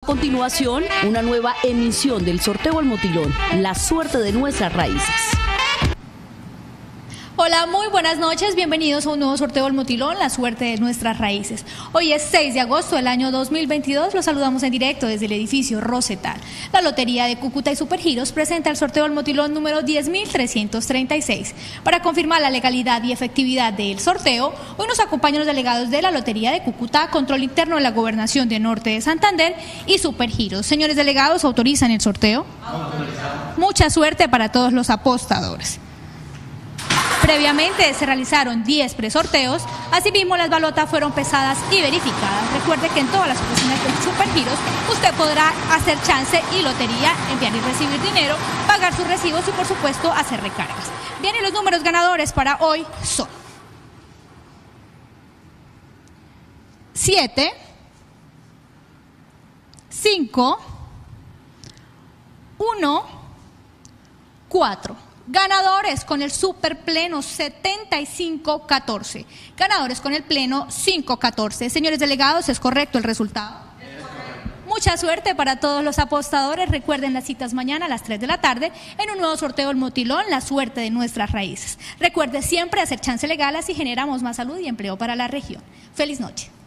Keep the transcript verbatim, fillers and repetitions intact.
continuación, una nueva emisión del sorteo al motilón, la suerte de nuestras raíces. Hola, muy buenas noches, bienvenidos a un nuevo sorteo del motilón, la suerte de nuestras raíces. Hoy es seis de agosto del año dos mil veintidós, los saludamos en directo desde el edificio Rosetal. La Lotería de Cúcuta y Supergiros presenta el sorteo del motilón número diez mil trescientos treinta y seis. Para confirmar la legalidad y efectividad del sorteo, hoy nos acompañan los delegados de la Lotería de Cúcuta, Control Interno de la Gobernación de Norte de Santander y Supergiros. Señores delegados, ¿autorizan el sorteo? Autorizado. Mucha suerte para todos los apostadores. Previamente se realizaron diez presorteos, asimismo las balotas fueron pesadas y verificadas. Recuerde que en todas las oficinas de Supergiros usted podrá hacer chance y lotería, enviar y recibir dinero, pagar sus recibos y por supuesto hacer recargas. Bien, y los números ganadores para hoy son siete, cinco, uno, cuatro. Ganadores con el superpleno setenta y cinco catorce. Ganadores con el pleno cinco catorce. Señores delegados, ¿es correcto el resultado? Es correcto. Mucha suerte para todos los apostadores. Recuerden las citas mañana a las tres de la tarde en un nuevo sorteo del motilón, la suerte de nuestras raíces. Recuerde siempre hacer chance legal, así generamos más salud y empleo para la región. Feliz noche.